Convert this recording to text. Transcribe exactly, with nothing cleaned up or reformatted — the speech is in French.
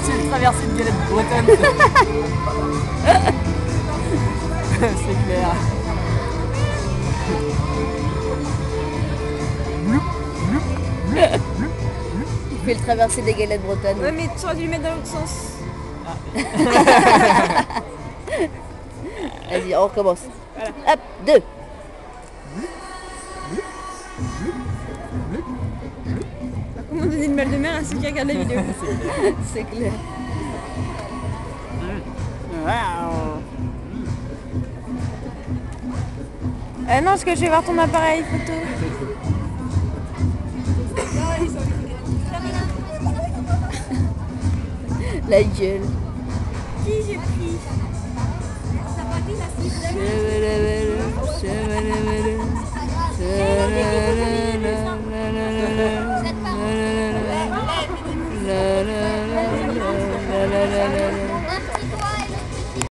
C'est une traversée de galette bretonne. C'est clair. Il fait le traversée des galettes bretonnes. Ouais, mais tu aurais dû le mettre dans l'autre sens. Vas-y, on recommence. Voilà. Hop, deux. Comment donner le mal de mer à ceux qui regardent la vidéo? C'est clair. Euh, non, parce que je vais voir ton appareil photo. La gueule. Qui j'ai pris? Chevalabala, chevalabala, chevalabala.